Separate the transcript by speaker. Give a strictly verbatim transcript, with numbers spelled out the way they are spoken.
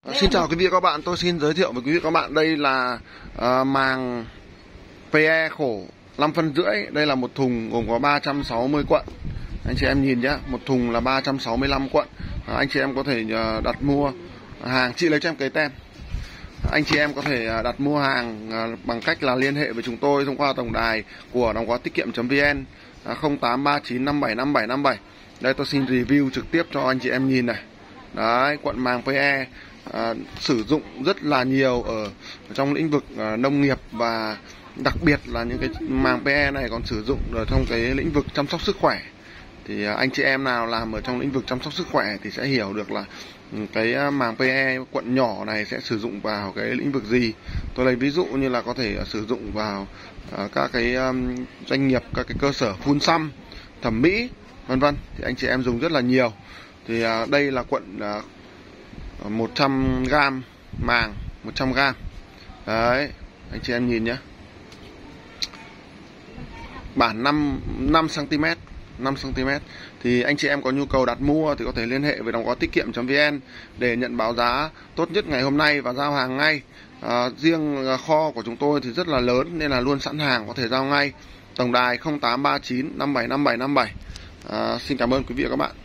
Speaker 1: À, xin chào quý vị và các bạn, tôi xin giới thiệu với quý vị và các bạn đây là uh, màng pê e khổ năm phân rưỡi. Đây là một thùng gồm có ba trăm sáu mươi cuộn. Anh chị em nhìn nhé, một thùng là ba trăm sáu mươi lăm cuộn. À, anh chị em có thể uh, đặt mua hàng, chị lấy cho em cái tem. Anh chị em có thể uh, đặt mua hàng uh, bằng cách là liên hệ với chúng tôi thông qua tổng đài của đóng gói tiết kiệm.vn uh, không tám ba chín năm bảy năm bảy năm bảy. Đây tôi xin review trực tiếp cho anh chị em nhìn này. Đấy, cuộn màng pê e à, sử dụng rất là nhiều ở trong lĩnh vực à, nông nghiệp, và đặc biệt là những cái màng pê e này còn sử dụng ở trong cái lĩnh vực chăm sóc sức khỏe. Thì à, anh chị em nào làm ở trong lĩnh vực chăm sóc sức khỏe thì sẽ hiểu được là cái màng pê e cuộn nhỏ này sẽ sử dụng vào cái lĩnh vực gì. Tôi lấy ví dụ như là có thể sử dụng vào à, các cái um, doanh nghiệp, các cái cơ sở phun xăm, thẩm mỹ, vân vân, thì anh chị em dùng rất là nhiều. Thì à, đây là cuộn à, một trăm gam màng, một trăm gam. Đấy, anh chị em nhìn nhé. Bản năm năm xăng ti mét, năm xăng ti mét. Thì anh chị em có nhu cầu đặt mua thì có thể liên hệ với đóng gói tiết kiệm.vn để nhận báo giá tốt nhất ngày hôm nay và giao hàng ngay. À, riêng kho của chúng tôi thì rất là lớn nên là luôn sẵn hàng, có thể giao ngay. Tổng đài không tám ba chín năm bảy năm bảy năm bảy. À, xin cảm ơn quý vị và các bạn.